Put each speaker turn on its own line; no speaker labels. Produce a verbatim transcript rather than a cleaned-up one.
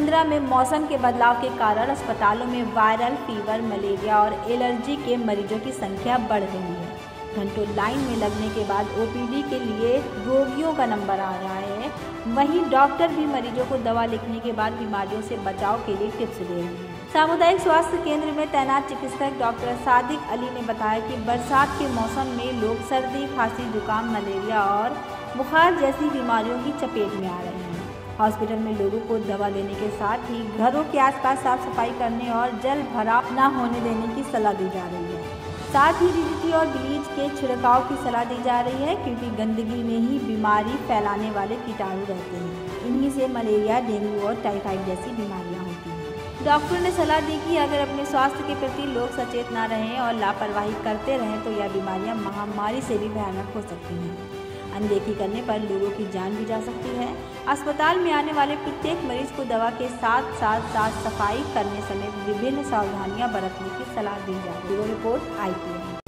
पंद्रह में मौसम के बदलाव के कारण अस्पतालों में वायरल फीवर, मलेरिया और एलर्जी के मरीजों की संख्या बढ़ रही है। घंटों लाइन में लगने के बाद ओपीडी के लिए रोगियों का नंबर आ रहा है। वहीं डॉक्टर भी मरीजों को दवा लिखने के बाद बीमारियों से बचाव के लिए टिप्स दे रहे हैं। सामुदायिक स्वास्थ्य केंद्र में तैनात चिकित्सक डॉक्टर सादिक अली ने बताया कि बरसात के मौसम में लोग सर्दी, खांसी, जुकाम, मलेरिया और बुखार जैसी बीमारियों की चपेट में आ रहे हैं। हॉस्पिटल में लोगों को दवा देने के साथ ही घरों के आसपास साफ सफाई करने और जल भराव न होने देने की सलाह दी जा रही है। साथ ही डीडीटी और ब्लीच के छिड़काव की सलाह दी जा रही है, क्योंकि गंदगी में ही बीमारी फैलाने वाले कीटाणु रहते हैं। इन्हीं से मलेरिया, डेंगू और टाइफाइड जैसी बीमारियां होती हैं। डॉक्टर ने सलाह दी कि अगर अपने स्वास्थ्य के प्रति लोग सचेत न रहें और लापरवाही करते रहें तो यह बीमारियां महामारी से भी भयानक हो सकती हैं। अनदेखी करने पर लोगों की जान भी जा सकती है। अस्पताल में आने वाले प्रत्येक मरीज को दवा के साथ साथ साफ सफाई करने समेत विभिन्न सावधानियां बरतने की सलाह दी जा रही है। Report I T N.